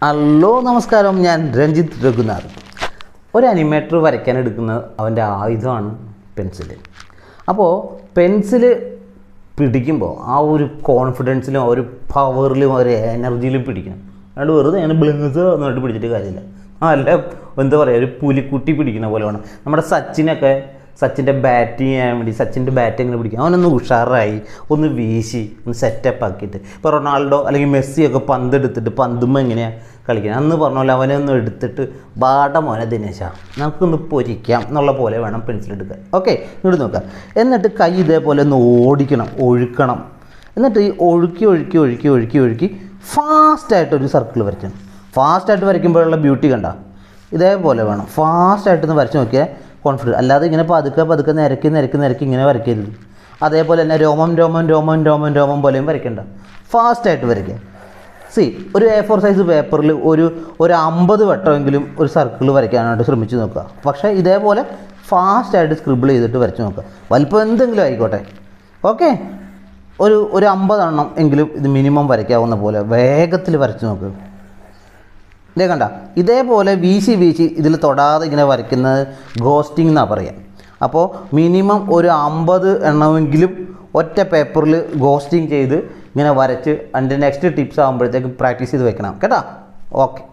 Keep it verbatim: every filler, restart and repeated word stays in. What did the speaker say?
Hello നമസ്കാരം, ഞാൻ രഞ്ജിത്ത് രഘുനാഥ്. ഒരു അനിമേറ്റർ വരയ്ക്കാൻ എടുക്കുന്ന അവൻ്റെ ആയുധമാണ് പെൻസിൽ. അപ്പോൾ പെൻസിൽ പിടിക്കുമ്പോൾ ആ ഒരു കോൺഫിഡൻസിലും ഒരു പവറിലും ഒരു എനർജിയിലും പിടിക്കണം. അതുകൊണ്ട് വെറുതെ അങ്ങനെ ബ്ലിങ്സ് എന്നിട്ട് പിടിച്ചിട്ട് കാര്യമില്ല. അല്ല, എന്താ പറയുക, ഒരു പുലിക്കുട്ടി പിടിക്കുന്ന പോലെ വേണം. നമ്മുടെ സച്ചിനൊക്കെ സച്ചിൻ്റെ ബാറ്റിങ് ചെയ്യാൻ വേണ്ടി സച്ചിൻ്റെ ബാറ്റ് എങ്ങനെ പിടിക്കും, അവനൊന്ന് ഉഷാറായി ഒന്ന് വീശി ഒന്ന് സെറ്റപ്പ് ആക്കിയിട്ട്. ഇപ്പോൾ റൊണാൾഡോ അല്ലെങ്കിൽ മെസ്സിയൊക്കെ പന്ത് എടുത്തിട്ട് പന്തുമ്പോൾ എങ്ങനെയാണ് കളിക്കുന്നത് അന്ന് പറഞ്ഞ പോലെ അവനെ ഒന്ന് എടുത്തിട്ട് ബാട മോനെ ദിനേശ നമുക്കൊന്ന് പൊരിക്കാം എന്നുള്ള പോലെ വേണം പെൻസിൽ എടുക്കാൻ. ഓക്കെ, ഇങ്ങോട്ട് നോക്കാം. എന്നിട്ട് കൈ ഇതേപോലെ ഒന്ന് ഓടിക്കണം, ഒഴുക്കണം. എന്നിട്ട് ഈ ഒഴുക്കി ഒഴുക്കി ഒഴുക്കി ഒഴുക്കി ഒഴുക്കി ഫാസ്റ്റായിട്ടൊരു സർക്കിൾ വരയ്ക്കണം. ഫാസ്റ്റായിട്ട് വരയ്ക്കുമ്പോഴുള്ള ബ്യൂട്ടി കണ്ട ഇതേപോലെ വേണം. ഫാസ്റ്റായിട്ടൊന്ന് വരച്ച് നോക്കിയാൽ കോൺഫിഡൻസ്. അല്ലാതെ ഇങ്ങനെ പതുക്കെ പതുക്കെ നിരക്കി നിരക്കി നിരക്കി ഇങ്ങനെ വരയ്ക്കരുത്. അതേപോലെ തന്നെ രോമം രോമം രോമം രോമം രോമം പോലെയും വരയ്ക്കണ്ട, ഫാസ്റ്റായിട്ട് വരയ്ക്കുക. സി, ഒരു എ ഫോർ സൈസ് പേപ്പറിൽ ഒരു ഒരു അമ്പത് വട്ടമെങ്കിലും ഒരു സർക്കിൾ വരയ്ക്കാനായിട്ട് ശ്രമിച്ച് നോക്കുക. പക്ഷേ ഇതേപോലെ ഫാസ്റ്റായിട്ട് സ്ക്രിബിൾ ചെയ്തിട്ട് വരച്ച് നോക്കുക. വലിപ്പം എന്തെങ്കിലും ആയിക്കോട്ടെ. ഓക്കെ, ഒരു ഒരു അമ്പതെണ്ണം എങ്കിലും ഇത് മിനിമം വരയ്ക്കാവുന്ന പോലെ വേഗത്തിൽ വരച്ച് നോക്കുക. ഇതേ കണ്ട, ഇതേപോലെ വീശി വീശി ഇതിൽ തൊടാതെ ഇങ്ങനെ വരയ്ക്കുന്നത് ഗോസ്റ്റിംഗ് എന്നാണ് പറയുക. അപ്പോൾ മിനിമം ഒരു അമ്പത് എണ്ണമെങ്കിലും ഒറ്റ പേപ്പറിൽ ഗോസ്റ്റിംഗ് ചെയ്ത് ഇങ്ങനെ വരച്ച് അതിൻ്റെ നെക്സ്റ്റ് ടിപ്സ് ആകുമ്പോഴത്തേക്ക് പ്രാക്ടീസ് ചെയ്ത് വെക്കണം കേട്ടോ. ഓക്കെ.